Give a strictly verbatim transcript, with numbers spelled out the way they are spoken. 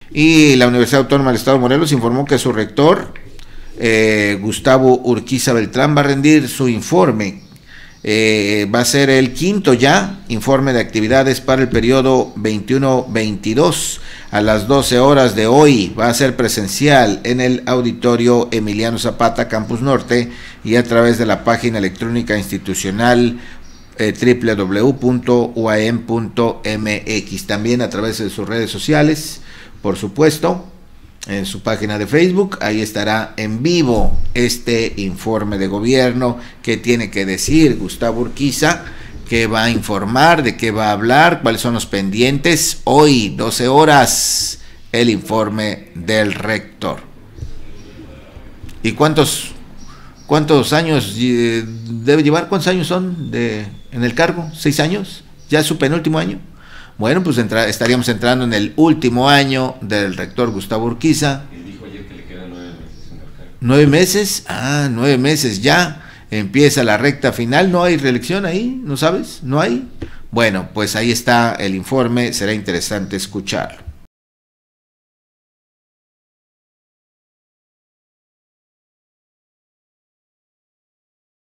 Y la Universidad Autónoma del Estado de Morelos informó que su rector, eh, Gustavo Urquiza Beltrán, va a rendir su informe. Eh, va a ser el quinto ya informe de actividades para el periodo veintiuno veintidós a las doce horas de hoy. Va a ser presencial en el auditorio Emiliano Zapata, Campus Norte, y a través de la página electrónica institucional eh, doble u doble u doble u punto u a m punto m x. También a través de sus redes sociales, por supuesto, en su página de Facebook, ahí estará en vivo este informe de gobierno que tiene que decir Gustavo Urquiza, que va a informar, de qué va a hablar, cuáles son los pendientes. Hoy, doce horas, el informe del rector. ¿Y cuántos, cuántos años eh, debe llevar? ¿Cuántos años son de, en el cargo? ¿Seis años? ¿Ya es su penúltimo año? Bueno, pues entra, estaríamos entrando en el último año del rector Gustavo Urquiza. Y dijo ayer que le quedan nueve meses en el cargo. ¿Nueve meses? Ah, nueve meses ya. Empieza la recta final. ¿No hay reelección ahí? ¿No sabes? ¿No hay? Bueno, pues ahí está el informe. Será interesante escucharlo.